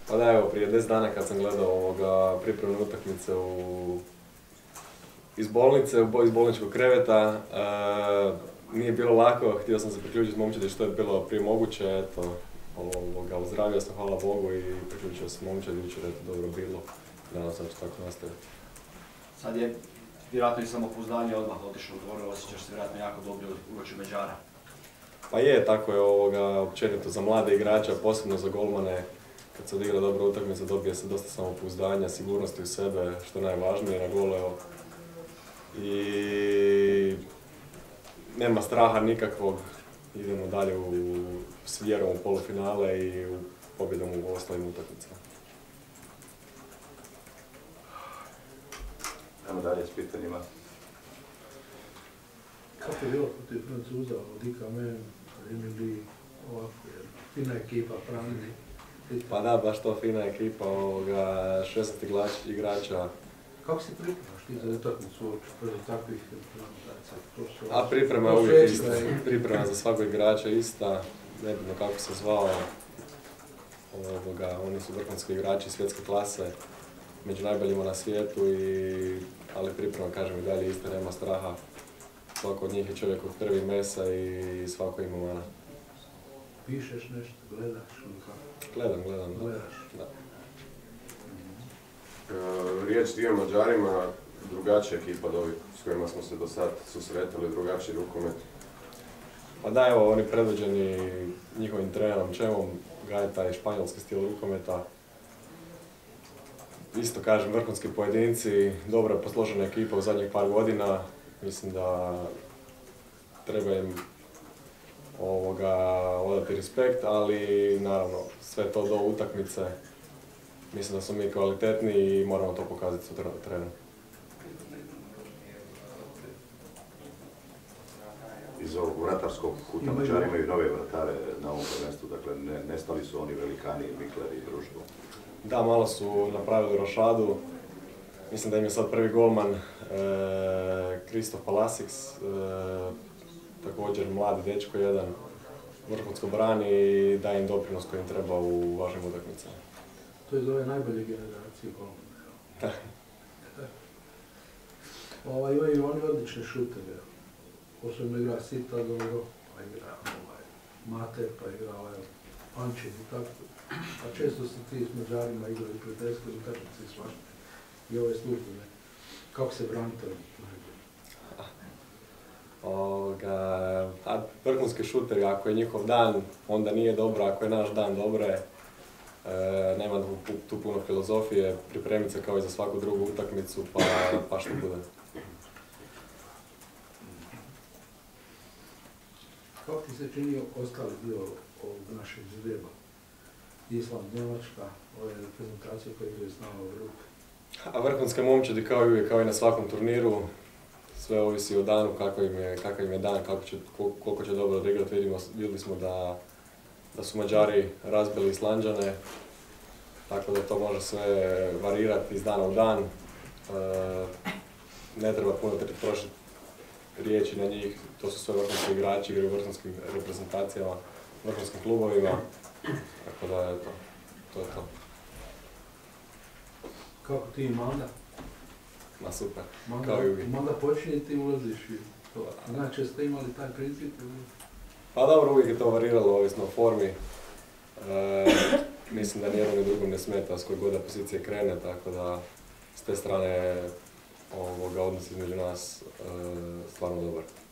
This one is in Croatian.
Pa da, evo, prije 10 dana kad sam gledao pripremne utakmice iz bolnice, iz bolničkog kreveta, nije bilo lako, htio sam se priključiti s momčadi što je bilo prije moguće, eto, ozdravio sam, hvala Bogu, i priključio sam momčadi, jučer je to dobro bilo, nadam se da će tako nastaviti. Sad je vjerojatno i samopouzdanje odmah otišlo gore, osjećaš se vjerojatno jako dobro uoči Mađara. Pa je, tako je općenito za mlade igrače, posebno za golmane. Kad se odigra dobra utakmica, dobije se dosta samopouzdanja, sigurnosti u sebe, što je najvažnije na golu, evo. I nema straha nikakvog, idemo dalje s vjerom u polufinale i u pobjedom u ostalim utakmicama. Ajmo dalje s pitanjima. Kako je bilo protiv Francuza, odika men, Emily, ovako, fina ekipa, pravni. Pa da, baš to fina ekipa, 16 igrača. Kako se pripremaš ti za utakmicu uoči protiv takvih reprezentacija? A priprema je uvijek ista, priprema za svakog igrača ista, nebitno kako se zvao. Oni su vrhunski igrači svjetske klase, među najboljima na svijetu, ali priprema, kažem, i dalje ista, nema straha. Svako od njih je čovjek od krvi i mesa i svako ima mana. Pišeš nešto, gledaš ili kako? Gledam, da. Gledaš? Da. Riječ dio Mađarima, drugačija ekipa od ovih s kojima smo se do sad susretali, drugačiji rukomet. Pa da, evo, oni predvođeni njihovim trenerom Čemom, gaje taj španjolski stil rukometa. Isto kažem, vrhunski pojedinci, dobra posložena ekipa u zadnjih par godina. Mislim da treba im odati respekt, ali naravno sve to do utakmice. Mislim da smo mi kvalitetni i moramo to pokazati sutra na terenu. Iz ovog vratarskog kuta Mađari imaju nove vratare na ovom prvenstvu, dakle nestali su oni velikani, Mikler i društvo. Da, malo su napravili rošadu. Mislim da im je sad prvi golman Kristof Palasiks, također mladi dečko jedan, vrhunsko brani i daje im doprinos koji im treba u važnim utakmicama. To je iz ove najbolje generacije golmana. Imaju oni odlične šutere. Posebno igra Sita dobro, pa igra Mate, pa igra Pančin i tako. A često se ti s Mađarima igraju prijateljske utakmice i svašta. I ove službe. Kako se branite najbolje? Vrhunski šuteri, ako je njihov dan, onda nije dobro, ako je naš dan, dobro je. Nema tu puno filozofije, pripremiti se kao i za svaku drugu utakmicu, pa što bude. Kako ti se čini ostali dio ovog našeg Zagreba? Island, Njemačka, ove reprezentacije koje igraju s nama u Evropi? A vrhunske momčadi kao i uvijek, kao i na svakom turniru. Sve ovisi o danu, kakav im je dan, koliko će dobro odigrati. Vidjeli smo da su Mađari razbili Islanđane, tako da to može sve varirati iz dana u dan. Ne treba puno trošiti riječi na njih, to su sve vrhunski igrači, igraju u vrhunskim reprezentacijama, vrhunskim klubovima, tako da je to je to. Kako ti i Manda? Ma super, kao i uvijek. Manda počinje i ti ulaziš i to. Znači, ste imali taj princip? Pa dobro, uvijek je to variralo, ovisno o formi. Mislim da nijedno ni drugom ne smeta s koje god pozicije krene, tako da s te strane odnos između nas stvarno dobar.